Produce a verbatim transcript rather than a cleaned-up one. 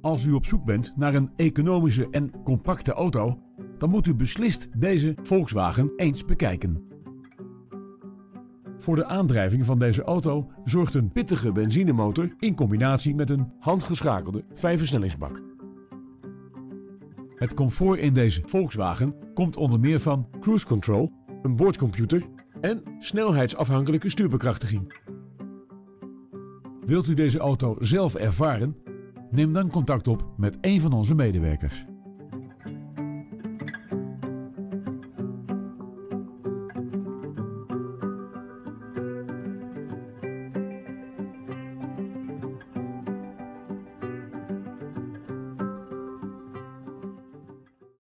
Als u op zoek bent naar een economische en compacte auto, dan moet u beslist deze Volkswagen eens bekijken. Voor de aandrijving van deze auto zorgt een pittige benzinemotor in combinatie met een handgeschakelde vijfversnellingsbak. Het comfort in deze Volkswagen komt onder meer van cruise control, een boordcomputer en snelheidsafhankelijke stuurbekrachtiging. Wilt u deze auto zelf ervaren? Neem dan contact op met een van onze medewerkers.